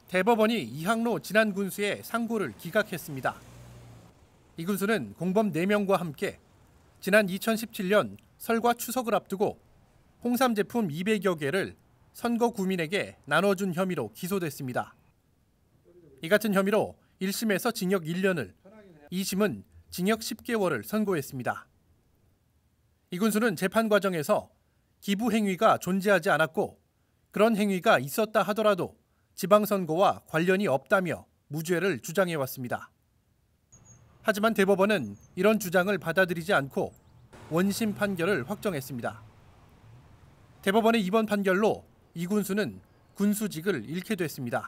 대법원이 이항로 진안 군수의 상고를 기각했습니다. 이 군수는 공범 4명과 함께 지난 2017년 설과 추석을 앞두고 홍삼 제품 200여 개를 선거 구민에게 나눠준 혐의로 기소됐습니다. 이 같은 혐의로 1심에서 징역 1년을, 2심은 징역 10개월을 선고했습니다. 이 군수는 재판 과정에서 기부 행위가 존재하지 않았고 그런 행위가 있었다 하더라도 지방선거와 관련이 없다며 무죄를 주장해왔습니다. 하지만 대법원은 이런 주장을 받아들이지 않고 원심 판결을 확정했습니다. 대법원의 이번 판결로 이 군수는 군수직을 잃게 됐습니다.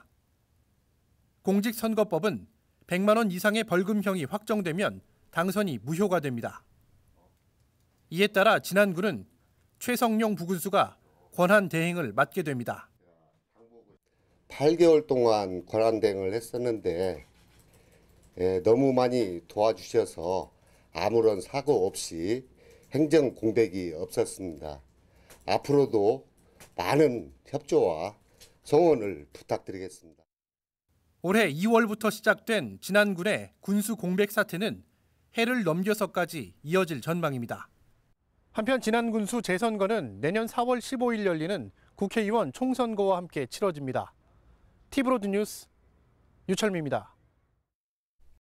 공직선거법은 100만 원 이상의 벌금형이 확정되면 당선이 무효가 됩니다. 이에 따라 진안군은 최성룡 부군수가 권한 대행을 맡게 됩니다. 8개월 동안 권한 대행을 했었는데 너무 많이 도와주셔서 아무런 사고 없이 행정 공백이 없었습니다. 앞으로도 많은 협조와 성원을 부탁드리겠습니다. 올해 2월부터 시작된 진안군의 군수 공백 사태는 해를 넘겨서까지 이어질 전망입니다. 한편 진안군수 재선거는 내년 4월 15일 열리는 국회의원 총선거와 함께 치러집니다. 티브로드 뉴스 유철미입니다.